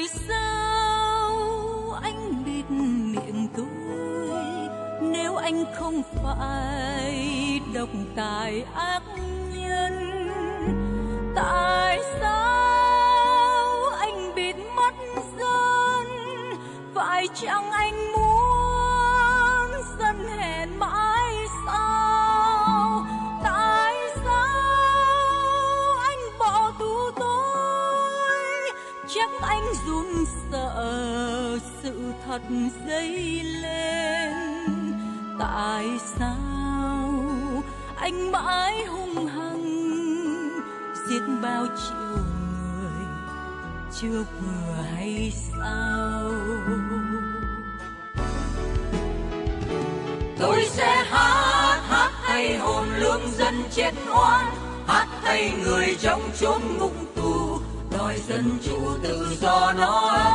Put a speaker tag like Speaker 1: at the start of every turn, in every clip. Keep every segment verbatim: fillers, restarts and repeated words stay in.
Speaker 1: Tại sao anh bịt miệng tôi nếu anh không phải độc tài ác nhân? Tại sao anh bịt mắt dân? Phải chăng anh muốn dân hẹn mãi sao? Tại sao anh bỏ tù tôi? Chắc anh run sợ sự thật dấy lên. Tại sao anh mãi hung hăng giết bao triệu người chưa vừa hay sao?
Speaker 2: Tôi sẽ hát hát thay hồn lương dân chết oan, hát thay người trong chốn ngục tù đòi dân chủ tự do nói.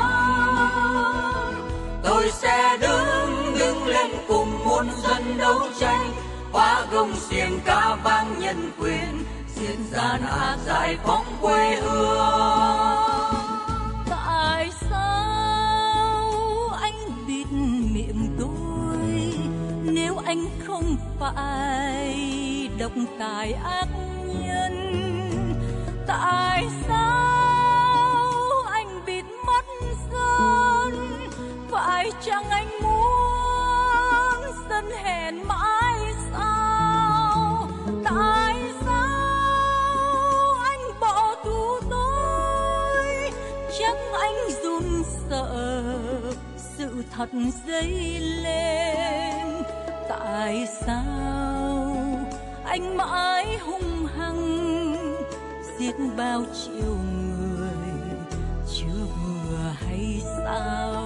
Speaker 2: Tôi sẽ đứng đứng lên cùng muôn dân đấu tranh, phá gông xiềng ca vang nhân quyền, diệt gian ác giải phóng quê hương.
Speaker 1: Tại sao anh bịt miệng tôi nếu anh không phải độc tài ác nhân? Tại sao anh bịt mắt dân? Phải chăng anh muốn dân hẹn mãi sao? Tại sao anh bỏ tù tôi? Chắc anh run sợ sự thật dấy lên. Tại sao anh mãi hung hăng giết bao triệu người chưa vừa hay sao?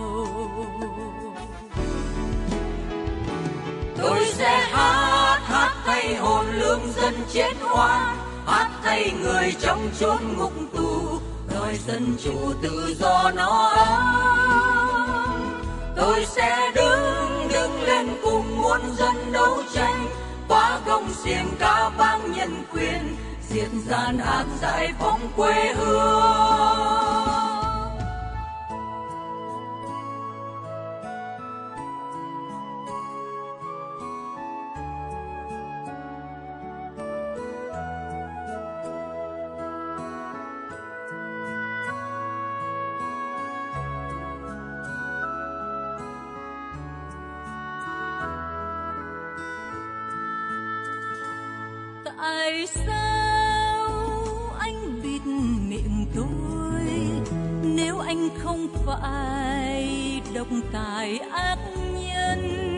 Speaker 2: Tôi sẽ hát hát thay hồn lương dân chết oan, hát thay người trong chốn ngục tù đòi dân chủ tự do nói. Tôi sẽ đứng đứng lên cùng muôn dân đấu tranh, phá gông xiềng ca vang nhân quyền, diệt gian ác giải phóng quê hương.
Speaker 1: Tại sao anh bịt miệng tôi nếu anh không phải độc tài ác nhân?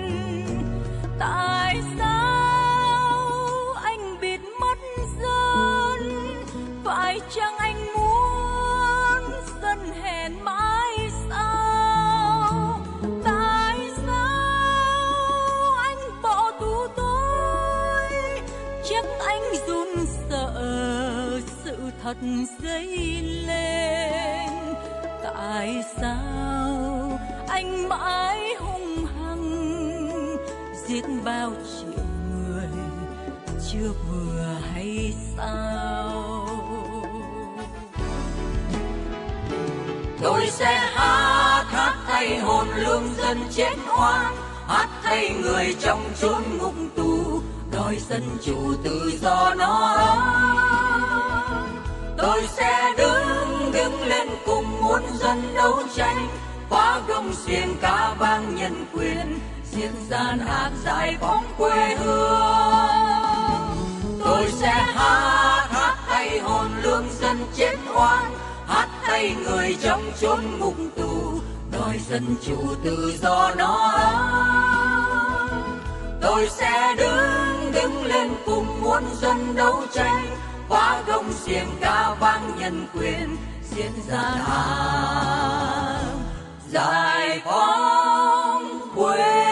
Speaker 1: Tại sao anh bịt mắt dân? Phải chăng anh muốn dân hẹn mãi sao? Tại sao anh bỏ tù tôi? Chắc anh run sợ sự thật dấy lên. Tại sao anh mãi hung hăng giết bao triệu người chưa vừa hay sao?
Speaker 2: Tôi sẽ hát hát thay hồn lương dân chết oan, hát thay người trong chốn ngục tù đòi dân chủ tự do nói. Tôi sẽ đứng đứng lên cùng muôn dân đấu tranh, phá gông xiềng ca vang nhân quyền, diệt gian ác giải phóng quê hương. Tôi sẽ hát hát thay hồn lương dân chết oan, hát thay người trong chốn ngục tù đòi dân chủ tự do nói. Tôi sẽ đứng đứng lên cùng muôn dân đấu tranh, phá gông xiềng ca vang nhân quyền, diệt gian ác giải phóng quê